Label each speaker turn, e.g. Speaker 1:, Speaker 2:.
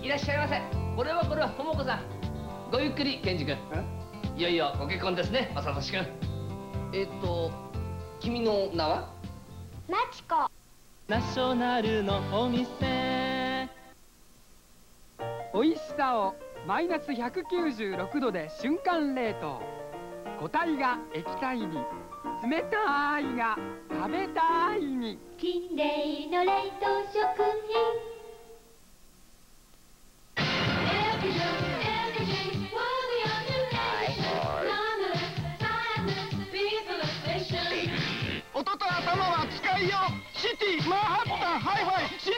Speaker 1: いらっしゃいませ。これは桃子さん。ごゆっくり、健二君。いよいよご結婚ですね、正俊君。
Speaker 2: 君の名は？
Speaker 3: マチコ。
Speaker 4: ナショナルのお店。
Speaker 5: 美味しさをマイナス196度で瞬間冷凍。固体が液体に、冷たいが食べたいに。
Speaker 3: きれいの冷凍食品。
Speaker 6: 音と頭は使いよう。シティ、マンハッタン、ハイファイ、シ